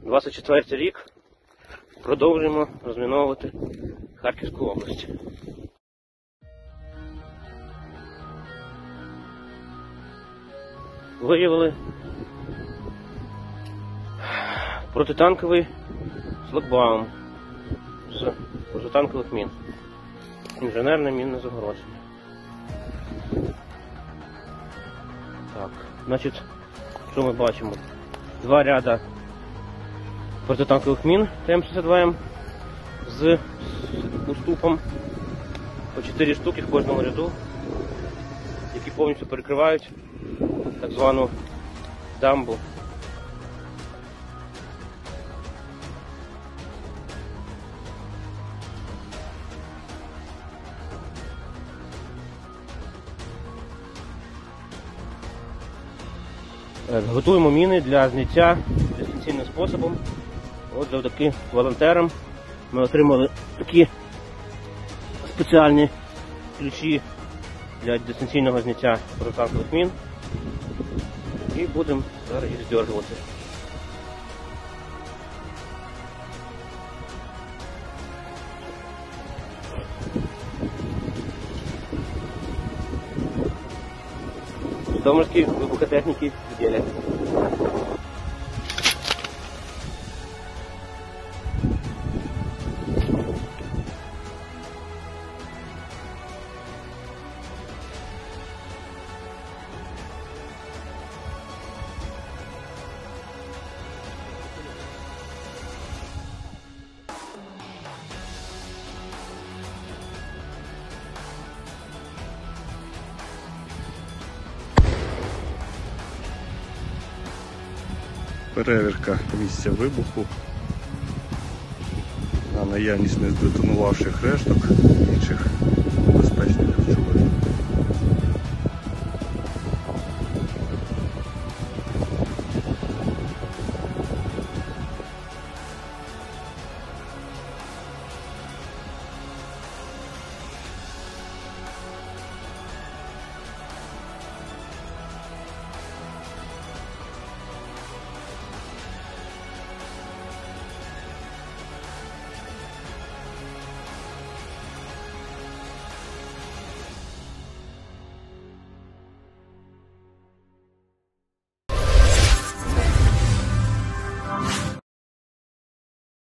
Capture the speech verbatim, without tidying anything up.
двадцять четвертий рік. Продовжуємо розміновувати Харківську область. Виявили протитанковий шлагбаум з протитанкових мін. Інженерне мінне загородження. Так, значить, що ми бачимо? Два ряда протитанкових мін Т М шістдесят два М з уступом по чотири штуки в кожному ряду, які повністю перекривають так звану дамбу. Готуємо міни для зняття дистанційним способом. От завдяки волонтерам ми отримали такі спеціальні ключі для дистанційного зняття протитанкових мін. І будемо зараз їх здергувати. Житомирські вибухотехніки в ділі. Перевірка місця вибуху на наявність нездетонувавших решток інших